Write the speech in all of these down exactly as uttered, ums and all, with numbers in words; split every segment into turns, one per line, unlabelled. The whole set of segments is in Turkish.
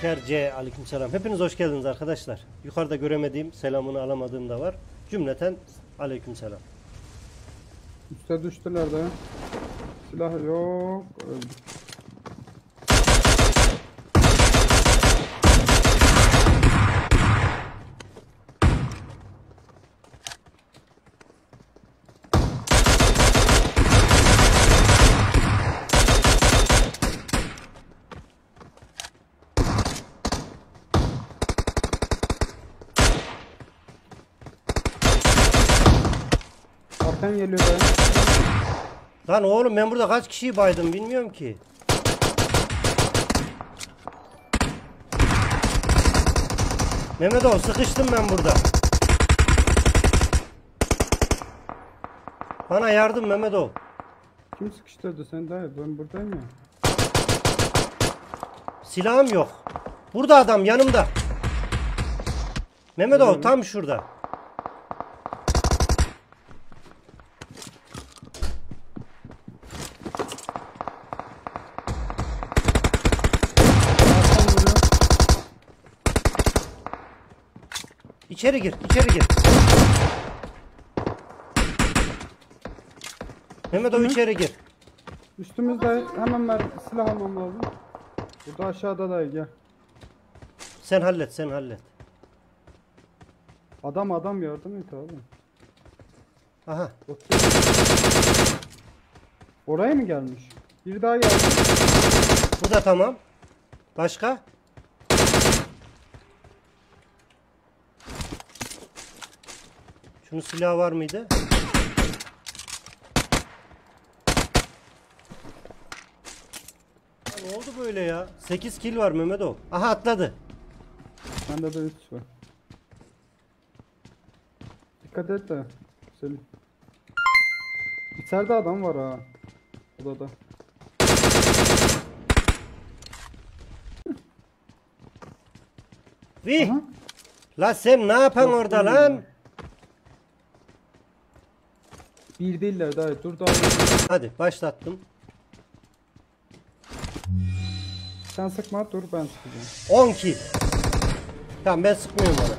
Yaşar C. Aleykümselam. Hepiniz hoş geldiniz arkadaşlar. Yukarıda göremediğim, selamını alamadığım da var. Cümleten aleykümselam.
Üste düştüler de. Silah yok. Öldü. Arkan geliyor da.
Lan oğlum ben burada kaç kişiyi baydım bilmiyorum ki. Mehmet oğlum sıkıştım ben burada. Bana yardım Mehmet oğlum.
Kim sıkıştırdı sen daha? Ben buradayım ya.
Silahım yok. Burada adam yanımda. Mehmet oğlum tam şurada. İçeri gir, içeri gir. Mehmet o içeri gir.
Üstümüzde hemen ver, silah almam lazım. Burada aşağıda da gel.
Sen hallet, sen hallet.
Adam adam yardım et abi.
Aha.
Oraya mı gelmiş? Bir daha geldi.
Bu da tamam. Başka? Şunun silahı var mıydı? Ya ne oldu böyle ya? sekiz kill var Mehmet o. Aha atladı.
Bende de üç var. Dikkat et de. Selim. İçeride adam var ha. Odada.
Vi.
Aha.
La sen ne yapan orada lan?
Bir değiller daha. Dur daha.
Hadi başlattım.
Sen sıkma dur ben sıkacağım.
on kill. Tamam ben sıkmıyorum ona.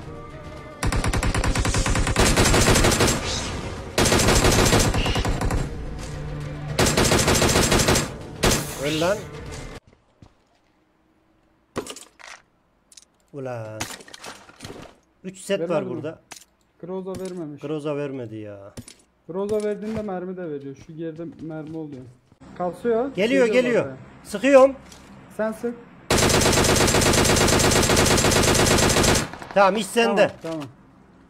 Öl lan. Ulan. üç set var
Vermedi mi?
burada.
Groza vermemiş.
Groza vermedi ya.
Groza verdiğinde mermi de veriyor. Şu geride mermi oluyor. Kalsıyor.
Geliyor geliyor.
oraya.
Sıkıyorum.
Sen sık.
Tamam iş sende.
Tamam, tamam.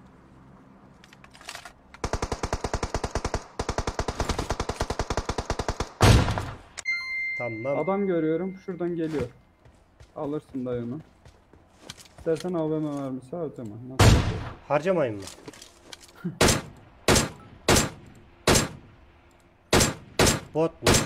Tamam.
Adam görüyorum. Şuradan geliyor. Alırsın dayı onu. İstersen A V M mermisi harcama. Nasıl?
Harcamayın mı? Bot mu?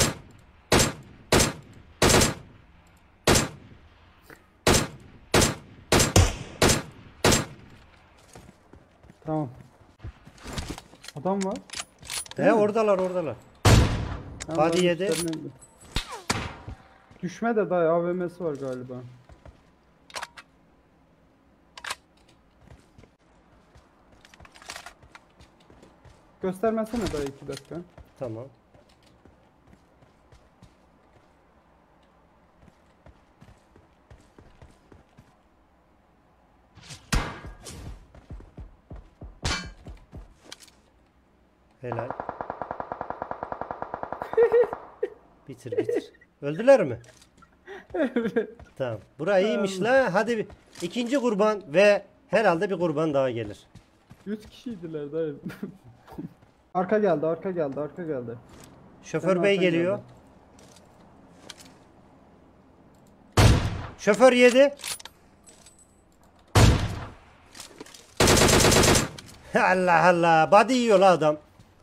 Tamam. Adam var.
He oradalar oradalar.
Hem
Hadi
daha
yedi.
üstlerine indi. Düşme de dayı A V M'si var galiba. Göstermesene dayı iki dakika.
Tamam. Helal. Bitir bitir. Öldüler mi?
Evet.
Tamam. Bura iyiymiş la. Hadi bir ikinci kurban ve herhalde bir kurban daha gelir.
Üç kişiydiler dayı. Arka geldi, arka geldi, arka geldi.
Şoför
Sen
bey
arkan
geliyor.
geldi.
Şoför yedi. Allah Allah. Body yiyor la adam.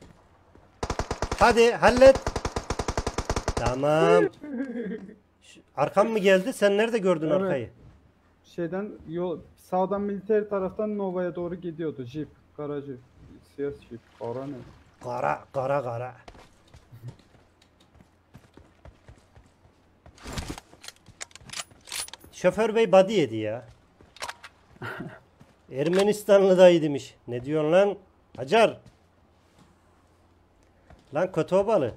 Hadi hallet. Tamam. Şu- Arkam mı geldi? Sen nerede gördün
Evet.
arkayı?
Şeyden yol sağdan militer taraftan Nova'ya doğru gidiyordu. Jeep, kara jeep, siyah jeep, kara ne?
Kara kara kara. Şoför bey body yedi ya. Ermenistanlı dayı demiş. Ne diyorsun lan? Hacar. Lan kötü obalı.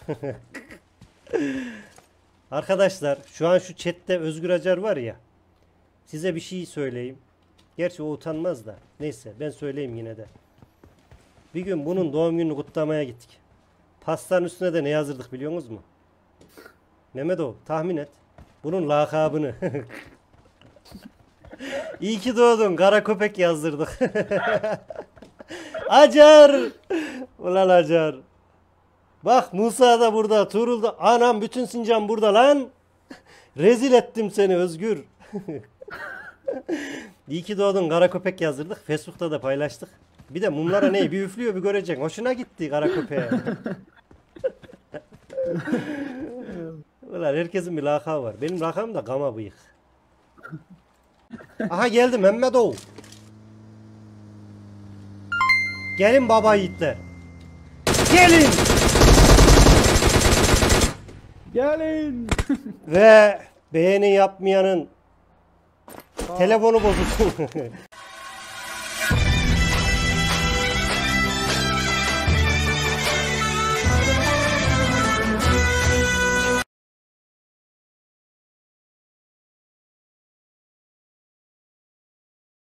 Arkadaşlar şu an şu chatte Özgür Acar var ya. Size bir şey söyleyeyim. Gerçi o utanmaz da. Neyse ben söyleyeyim yine de. Bir gün bunun doğum gününü kutlamaya gittik. Pastanın üstüne de ne yazdırdık biliyor musunuz mu? Mehmet o tahmin et. Bunun lakabını. İyi ki doğdun kara köpek yazdırdık. Acar. Ulan Acar. Bak Musa da burada, Tuğrul da. Anam bütün Sincan burada lan. Rezil ettim seni Özgür. İyi ki doğdun kara köpek yazdırdık. Facebook'ta da paylaştık. Bir de mumlara ne bir üflüyor bir göreceksin. Hoşuna gitti kara köpeğe. Ulan herkesin bir lakabı var. Benim lakabım da Gama Bıyık. Aha geldi Mehmet Oğul. Gelin baba yiğitler. Gelin.
Gelin.
Ve beğeni yapmayanın telefonu bozulsun.